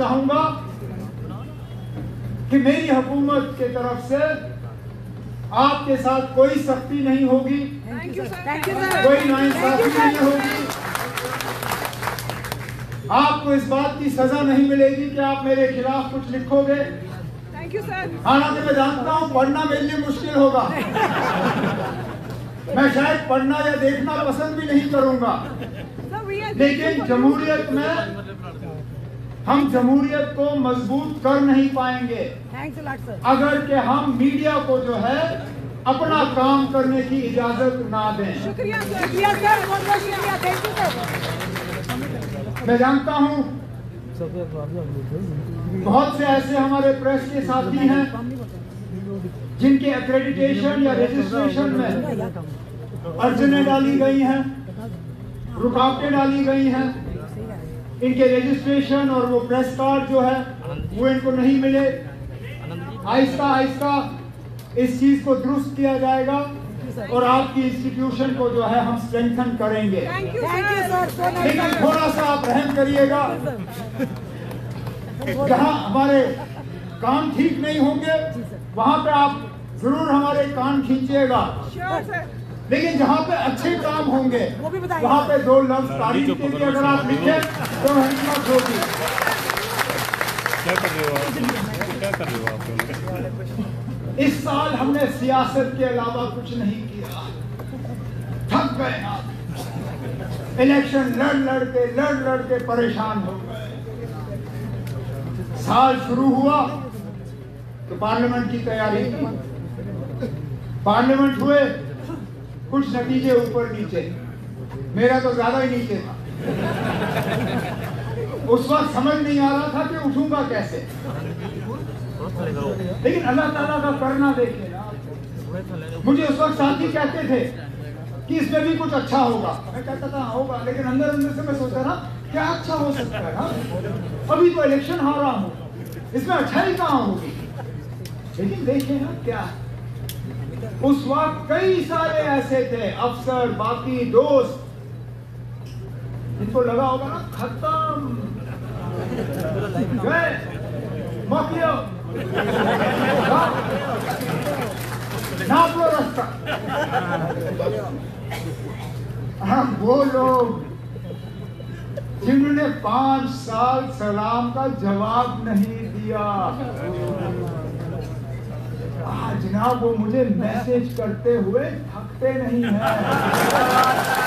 चाहूंगा कि मेरी हुकूमत के तरफ से आपके साथ कोई सख्ती नहीं होगी, कोई नाइंसाफी नहीं होगी। आपको इस बात की सजा नहीं मिलेगी कि आप मेरे खिलाफ कुछ लिखोगे। हालांकि मैं जानता हूं पढ़ना मेरे लिए मुश्किल होगा, मैं शायद पढ़ना या देखना पसंद भी नहीं करूंगा, लेकिन जमहूरियत में हम जमहूरियत को मजबूत कर नहीं पाएंगे अगर कि हम मीडिया को जो है अपना काम करने की इजाजत ना दें। शुक्रिया सर, बहुत बहुत शुक्रिया, थैंक यू सर। मैं जानता हूं बहुत से ऐसे हमारे प्रेस के साथी हैं जिनके एक्रेडिटेशन या रजिस्ट्रेशन में अर्जनें डाली गई हैं, रुकावटें डाली गई हैं, इनके रजिस्ट्रेशन और वो प्रेस कार्ड जो है वो इनको नहीं मिले। आहिस्ता आहिस्ता इस चीज को दुरुस्त किया जाएगा और आपकी इंस्टीट्यूशन को जो है हम स्ट्रेंथन करेंगे। लेकिन थोड़ा सा आप रहम करिएगा, जहां हमारे कान ठीक नहीं होंगे वहां पे आप जरूर हमारे कान खींचिएगा, लेकिन जहाँ पे अच्छे काम होंगे वहाँ पे दो लफ्ज तारीफ के लिए अगर आप लिखे तो हिम्मत होगी। क्या कर रहे हो आप? इस साल हमने सियासत के अलावा कुछ नहीं किया, थक गए आप। इलेक्शन लड़ के परेशान हो गए। साल शुरू हुआ तो पार्लियामेंट की तैयारी की, पार्लियामेंट हुए कुछ नतीजे ऊपर नीचे, मेरा तो ज्यादा ही नीचे था। उस वक्त समझ नहीं आ रहा था कि उठूंगा कैसे, लेकिन अल्लाह ताला का करना देखे ना। मुझे उस वक्त साथी कहते थे कि इसमें भी कुछ अच्छा होगा, मैं कहता था होगा, लेकिन अंदर अंदर से मैं सोचता था क्या अच्छा हो सकता है ना, अभी तो इलेक्शन हारा हूं, इसमें अच्छाई कहाँ होगी। लेकिन देखिए ना क्या, उस वक्त कई सारे ऐसे थे अफसर, बाकी दोस्त, जिनको लगा होगा ना खत्म गए मौकियो नाप लो रास्ता। हम वो लोग जिन्होंने 5 साल सलाम का जवाब नहीं दिया, जनाब वो मुझे मैसेज करते हुए थकते नहीं हैं।